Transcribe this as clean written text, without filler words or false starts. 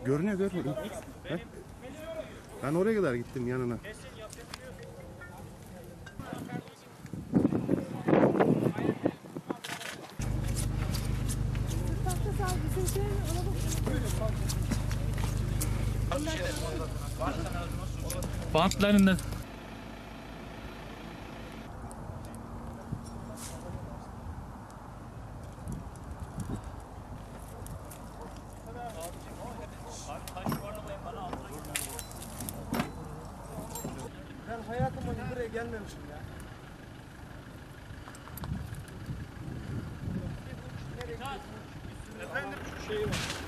Görünüyor görünüyor. He? Ben oraya kadar gittim yanına. Bantlarından. Ben hayatım boyunca buraya gelmemişim ya. Efendim şu şeyi var.